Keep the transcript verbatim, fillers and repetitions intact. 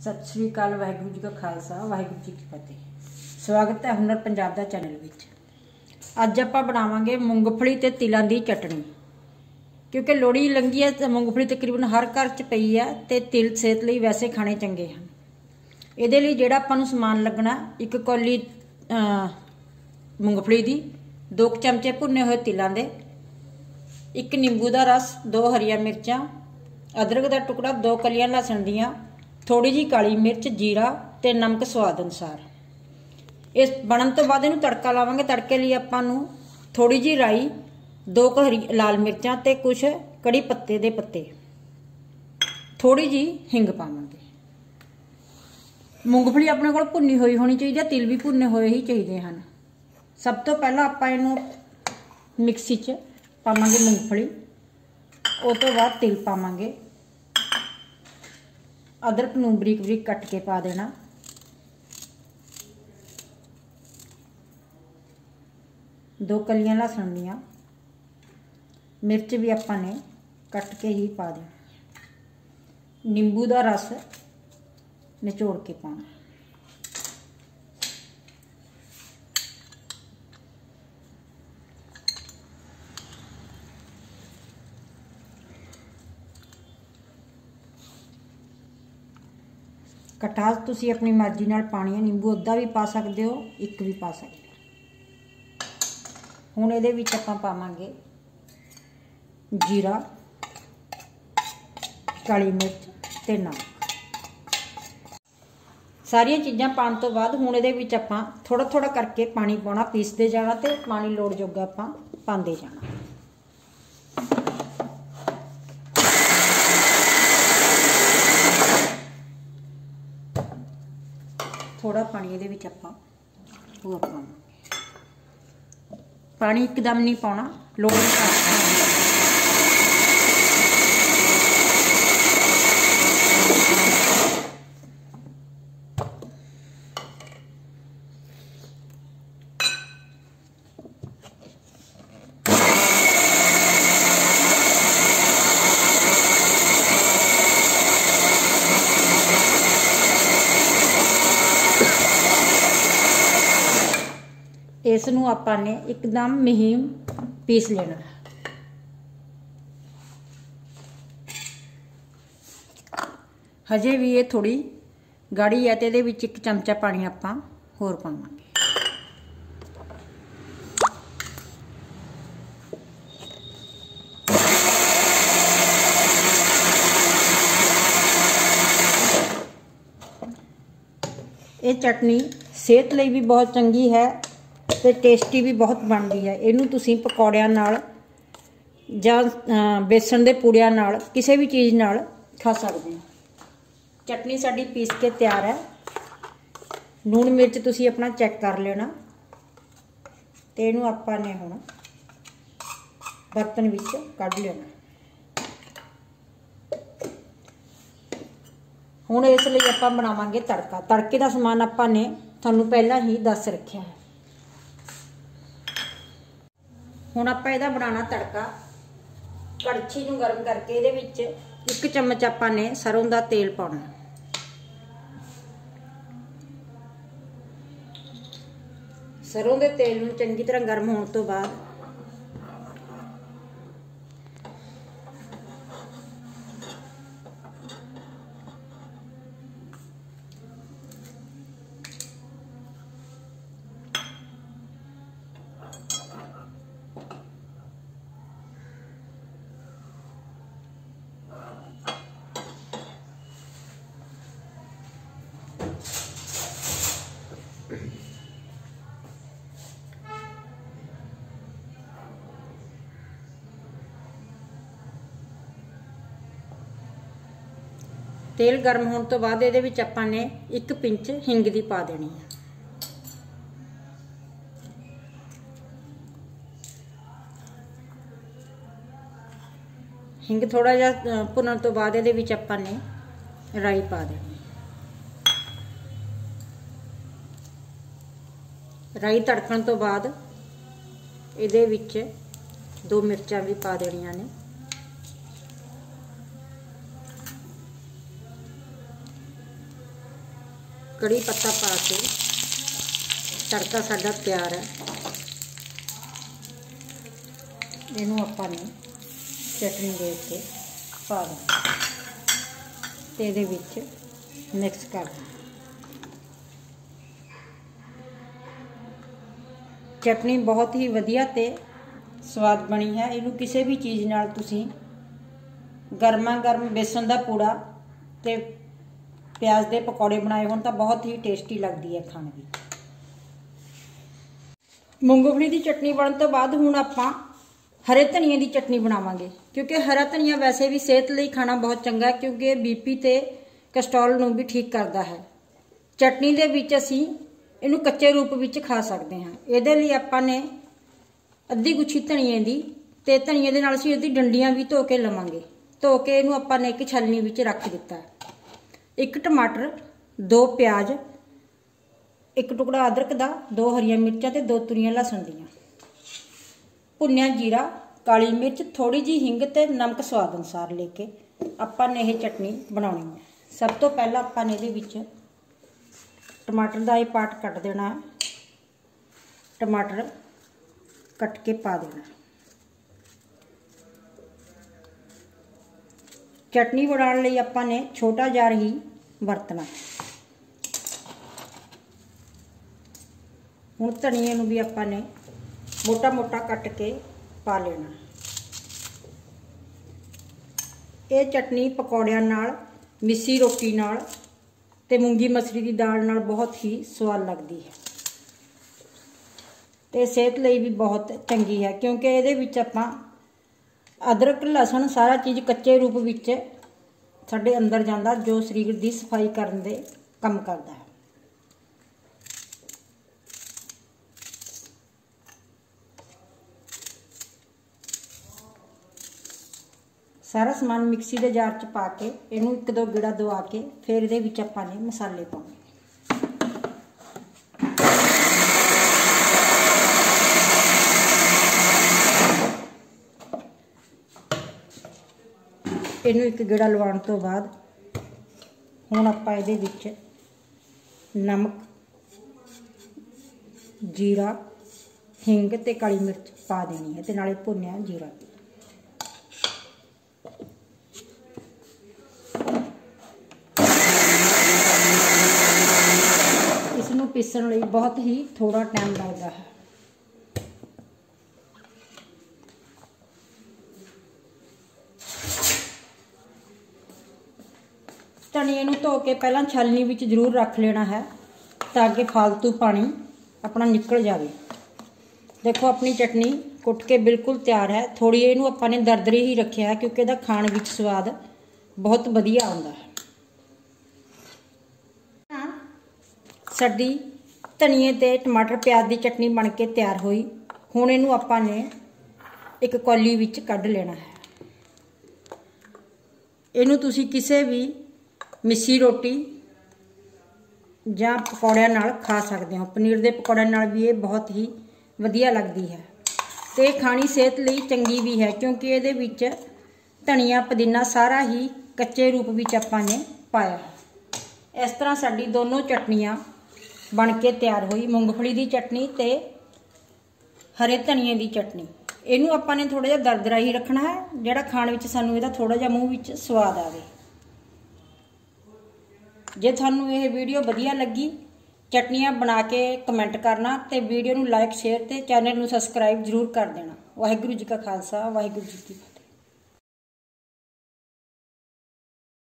सत श्री अकाल। वाहिगुरू जी का खालसा वाहिगुरू जी की फतेह। स्वागत है हुनर पंजाब दा चैनल विच। अज आपां बनावांगे मूंगफली ते तिलां दी चटनी। क्योंकि लोहड़ी लंघी है तो मूंगफली तकरीबन हर घर च पई है ते तिल सेहत लई वैसे खाने चंगे हैं। इहदे लई जिहड़ा आपां नूं समान लगना, एक कौली मूंगफली दी, दो चमचे भुने हुए तिलां दे, एक नींबू दा रस, दो हरियां मिर्चां, अदरक दा टुकड़ा, दो कलियां लहसुन दियां, थोड़ी जी काली मिर्च, जीरा ते नमक स्वाद अनुसार। इस बनन तो बाद इहनूं तड़का लावांगे। तड़के लई आपां नूं थोड़ी जी राई, दो हरी लाल मिर्चां ते कुछ कड़ी पत्ते दे पत्ते, थोड़ी जी हिंग पावांगे। मूंगफली अपने कोल भुन्नी होई होनी चाहिए, तिल भी भुन्ने होए ही चाहिए हैं। सब तो पहला आपां इहनूं मिक्सी च पावांगे मूंगफली, उस तो बाद तिल पावांगे, अदरक नूं बरीक बरीक कट के पा देना, दो कलियां लहसुन दियां, मिर्च भी आपां ने कट के ही पा देना, नींबू दा रस निचोड़ के पाना। खटास तुसी अपनी मर्जी नाल पानी है, नींबू अद्धा भी पा सकते हो, एक भी पा सकते हो। हुण इहदे विच आपां पावांगे जीरा, काली मिर्च ते नमक। सारियां चीज़ां पाउण तो बाद हुण इहदे विच आपां थोड़ा थोड़ा करके पानी पाउणा, पीसदे जाना ते पानी लोड़ जोगा आपां पांदे जाना। थोड़ा पानी ये आपां होर पावांगे। पानी एकदम नहीं पाउणा, लोड़ इस नूं आपां ने एकदम महीन पीस लेना। हजे भी ये थोड़ी गाढ़ी है तो इहदे विच एक चमचा पानी आपां होर पावांगे। ये चटनी सेहत लई भी बहुत चंगी है ते टेस्टी भी बहुत बनती है। इनू तुसी पकौड़ियां नाल जां बेसन दे पूड़ियां नाल किसी भी चीज़ नाल खा सकते हैं। चटनी साडी पीस के तैयार है। लूण मिर्च तुसी अपना चेक कर लेना ते इनू आपां ने हुण बर्तन विच कढ लेना। हुण इस लई आपां बनावांगे तड़का। तड़के दा समान आपां ने तुहानूं पहलां ही दस रखिया है। हुण आपां इहदा बनाना तड़का। कड़छी नूं गर्म करके इहदे विच एक चम्मच आपां ने सरों दा तेल पाउणा। सरों दे तेल नूं चंगी तरह गर्म होण तो बाद तेल गर्म होने तो बाद इहदे विच आपां ने एक पिंच हिंग दी पा देनी है। हिंग थोड़ा जिहा भुनण तो बाद इहदे विच आपां ने राई पा देनी। राई तड़कण तो बाद इहदे विच दो मिर्चां भी पा देनियां ने। कड़ी पत्ता पा के तड़का साडा तैयार है। इनू आपां ने चटनी दे उत्ते पा देना ते इहदे विच मिक्स कर देना। चटनी बहुत ही वधिया ते स्वाद बनी है। इनू किसी भी चीज़ नाल तुसीं गर्मा गर्म बेसन का पूड़ा ते प्याज के पकौड़े बनाए होण तां बहुत ही टेस्टी लगती है खाने में। मूंगफली की चटनी बनने तो बाद हुण आपां हरे धनिए की चटनी बनावांगे, क्योंकि हरा धनिया वैसे भी सेहत लई खाना बहुत चंगा है, क्योंकि बीपी ते कोलेस्ट्रॉल नूं भी ठीक करता है। चटनी दे विच असीं इहनूं कच्चे रूप विच खा सकते हैं। इहदे लई आपां ने अद्धी गुच्छी धनिए दी ते धनिए दे नाल असीं इहदी डंडियां भी धो के लवांगे। धो के इहनूं आपां ने एक छलनी विच रख दिता। एक टमाटर, दो प्याज, एक टुकड़ा अदरक दा, दो हरियां मिर्चां ते दो तुरियां लहसुन दियां, भुन्निया जीरा, काली मिर्च, थोड़ी जी हिंग ते नमक स्वाद अनुसार लेके आपां ने यह चटनी बनाउणी है। सब तो पहला आपां ने इहदे विच टमाटर दा ये पार्ट कट देना है। टमाटर कट के पा देना। चटनी बनाने लई आपां ने छोटा जार ही वरतना। हुण धनिए नूं भी आपां ने मोटा मोटा कट के पा लेना। ये चटनी पकौड़ियां नाल, मिस्सी रोटी नाल ते मूंगी मसरी की दाल नाल बहुत ही स्वाद लगती है ते सेहत लई भी बहुत चंगी है, क्योंकि इहदे विच आपां अदरक लहसुन सारा चीज़ कच्चे रूप विच साडे अंदर जांदा, जो शरीर की सफाई करन दे काम करदा है। सारा समान मिक्सी के जार च पा के इनू एक दो गेड़ा दवा के फिर इहदे विच आपां ने मसाले पाने। इनू एक गेड़ा लवाउण तो बाद हुण आपां इहदे विच नमक, जीरा, हिंग ते काली मिर्च पा देनी है ते नाले भुन्निया जीरा। इसनूं पीसण लई बहुत ही थोड़ा टाइम लगता है। धनिए नूं धो के पहलां छलनी विच जरूर रख लेना है, ताकि फालतू पानी अपना निकल जाए। देखो अपनी चटनी कुट के बिल्कुल तैयार है। थोड़ी इहनूं आपां ने दरदरी ही रखिया है, क्योंकि इहदा खाण विच स्वाद बहुत वधिया आउंदा है। साडी धनिए ते टमाटर प्याज की चटनी बन के तैयार हुई। हुण इहनूं आपां ने एक कौली विच कढ लेना है। इहनूं तुसीं किसी भी मिस्सी रोटी जां पकौड़ियां नाल खा सकते हो। पनीर के पकौड़ियां नाल भी ये बहुत ही वधिया लगती है ते खानी सेहत लई चंगी भी है, क्योंकि इहदे विच धनिया पुदीना सारा ही कच्चे रूप विच आपां ने पाया है। इस तरह साडी दोनों चटनियां बन के तैयार हुई, मूंगफली की चटनी ते हरे धनिए की चटनी। इनू आपां ने थोड़ा जिहा दरदरा ही रखना है, जिहड़ा खाण विच सानू इहदा थोड़ा जिहा मूँह विच स्वाद आवे। जे थानू यह वीडियो वधिया लगी, चटनियां बना के कमेंट करना ते वीडियो नू लाइक शेयर ते चैनल नू सबसक्राइब जरूर कर देना। वाहिगुरू जी का खालसा, वाहिगुरू जी की फतेह।